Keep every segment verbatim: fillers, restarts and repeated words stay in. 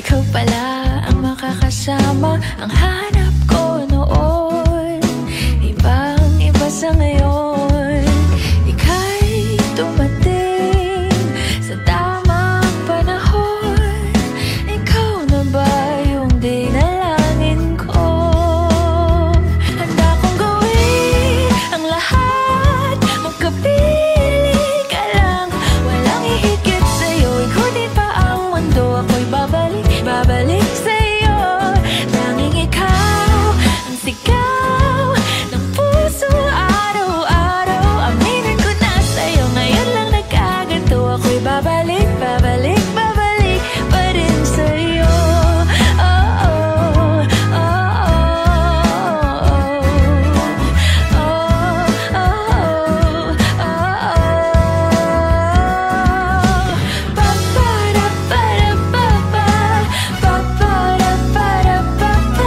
ikaw pala ang makakasama, ang hanap ko noon. Ibang iba sa ngayon, ika'y dumating sa tamang panahon. Ikaw na ba yung dinalangin ko? Handa kong gawin ang lahat, magkapiling ka lang, walang hihigit sa'yo. Ikutin pa ang mundo, ako'y babalik, babalik sa'yo. Tanging ikaw ang sigaw ng puso araw-araw. Aminin ko na sa'yo, ngayon lang nagkaganto. Ako'y babalik, babalik, babalik pa rin sa'yo. Oh, oh, oh, oh, oh, oh, oh, oh. Pa-pa-da-pa-da-pa-pa, pa-pa-da-pa-da-pa-pa,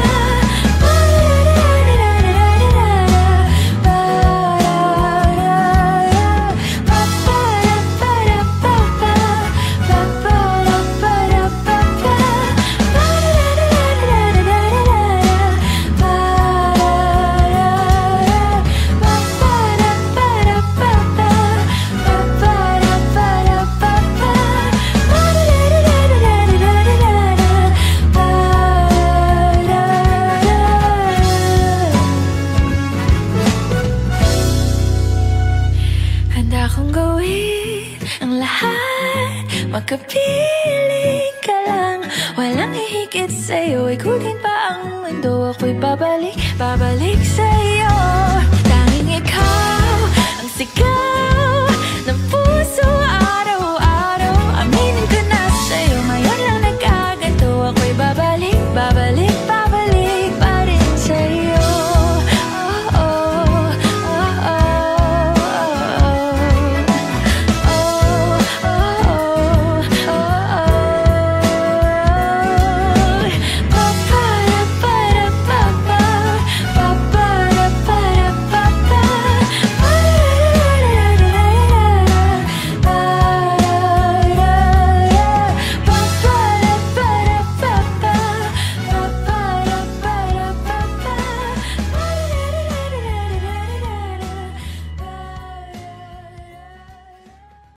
handa kong gawin ang lahat, magkapiling ka lang, walang hihigit sa'yo. Ikutin pa ang mundo, ako'y babalik, babalik sa'yo.